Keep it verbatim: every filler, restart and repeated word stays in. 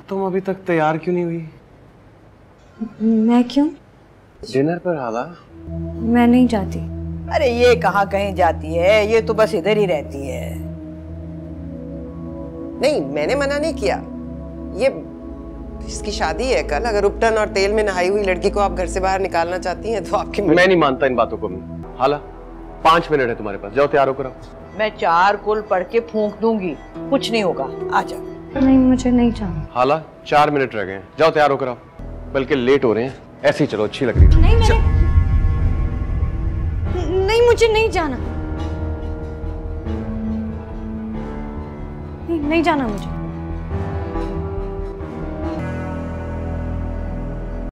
तुम अभी तक तैयार क्यों नहीं हुई? मैं क्यों? डिनर पर हाला। मैं नहीं जाती। अरे ये कहाँ कहीं जाती है, ये तो बस इधर ही रहती है। नहीं, मैंने मना नहीं किया। ये इसकी शादी है कल। अगर उपटन और तेल में नहाई हुई लड़की को आप घर से बाहर निकालना चाहती हैं तो आपकी। मैं नहीं मानता इन बातों को। हाला, पांच मिनट है तुम्हारे पास, जाओ तैयार होकर आओ। मैं चार कुल पढ़ के फूंक दूंगी, कुछ नहीं होगा। आ जाओ। नहीं, मुझे नहीं जाना। हाला, चार मिनट रह गए हैं, जाओ तैयार होकर आओ। बल्कि लेट हो रहे हैं, ऐसे ही चलो, अच्छी लग रही है। नहीं, मैंने... नहीं, मुझे नहीं जाना। नहीं, नहीं जाना मुझे।